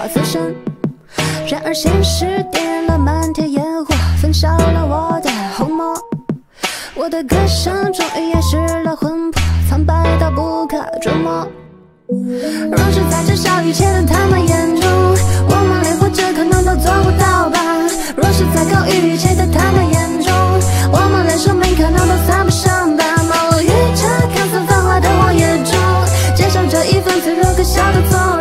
自身。然而现实点了漫天烟火，焚烧了我的红魔。我的歌声终于掩饰了魂魄，苍白到不可捉摸。若是在这小雨前的他们眼中，我们连活着可能都做不到吧。若是在狗雨前的他们眼中，我们连生命可能都算不上吧。忙碌于这看似繁华的荒野中，接受着一份脆弱可笑的错。